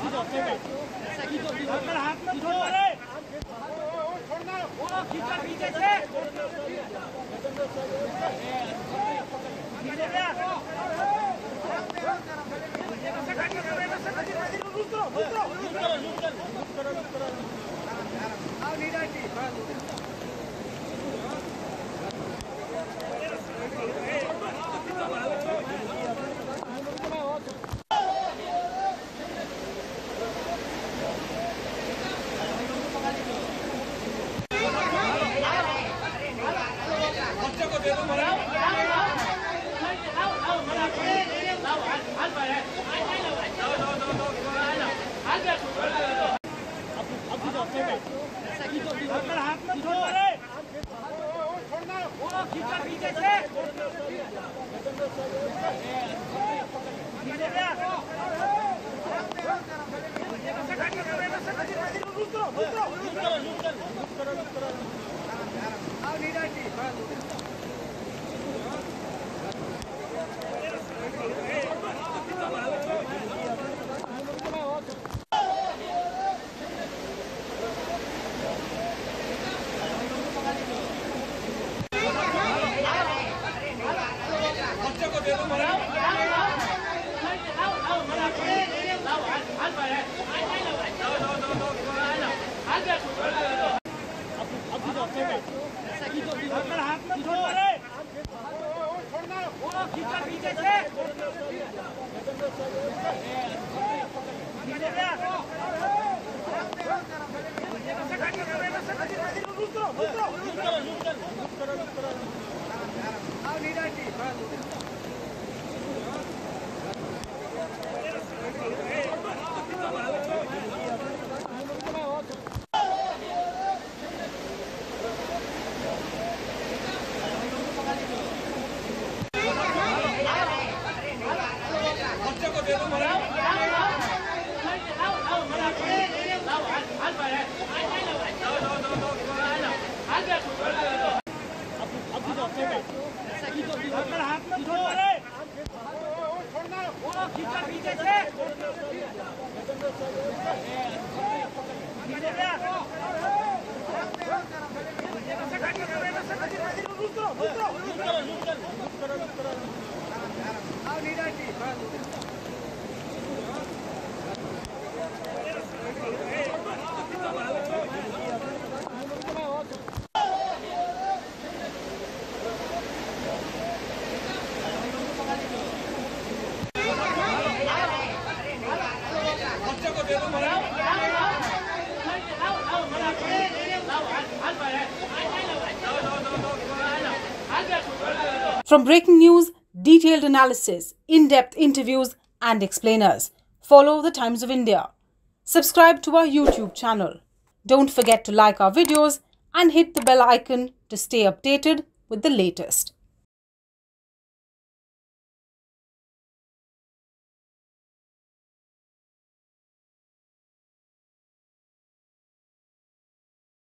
From breaking news, detailed analysis, in-depth interviews and explainers, follow the Times of India. Subscribe to our YouTube channel. Don't forget to like our videos and hit the bell icon to stay updated with the latest.